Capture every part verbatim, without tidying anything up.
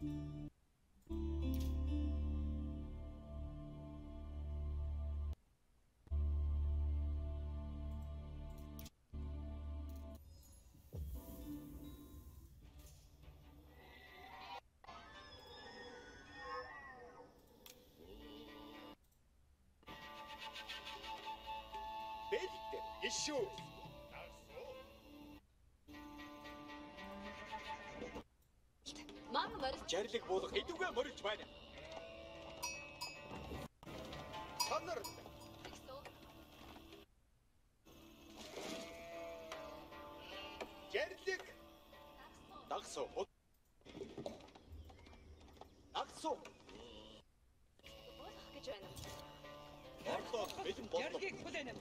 Issue. Маань морь Жарлиг буулах идэвхтэй морилж байна. Сонор. Жарлиг. Дагсуу. Дагсуу. болох гэж байна. Орлоо бэлэн болов. Жарлиг хүлээнэ.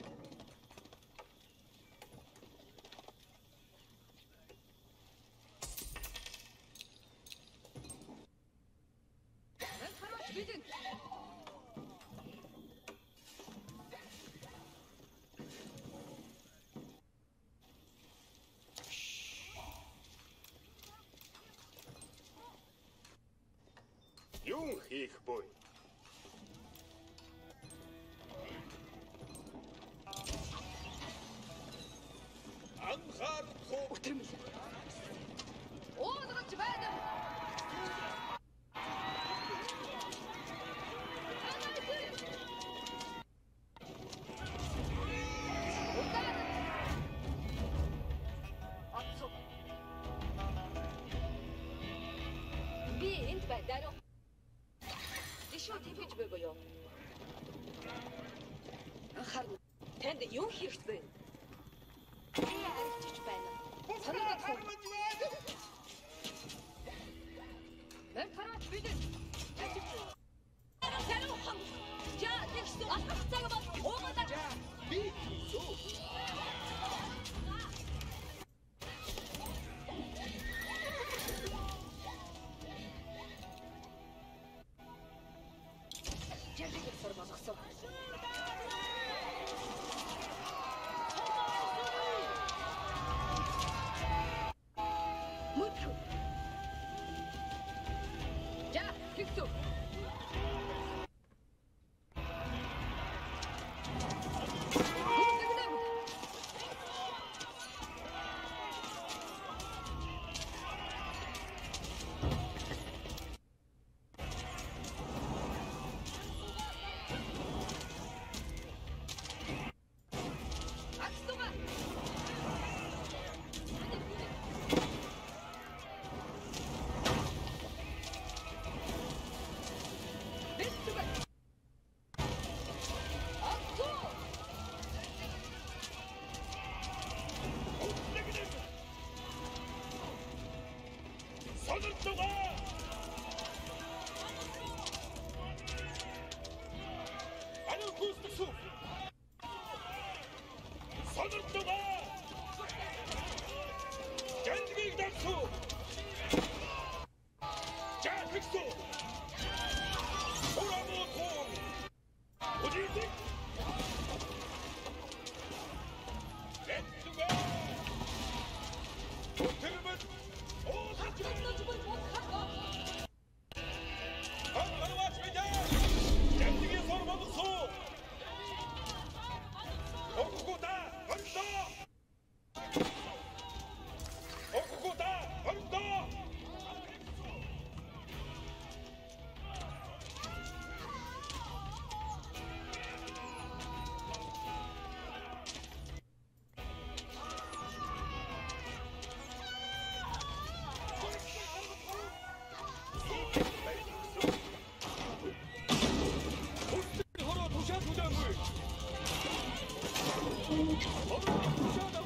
Бидэн Юун хийх буй? Анхаарахгүй өтөрмөл. Уулгаж байна. Би энд байдаг. Ишүү тэгж байгаё юу? Анхаарна. Танд юу хийх вэ? Би арчиж байна. Санаад хөө. Мэр тараач бидэн. Салуухан. Я тэгсэн алхах цаг бол уугаад. би хийсүү. Жарлиг сар болгосон. Мөчөө. Я тэгсэн. Horror, puxa, puxa, puxa.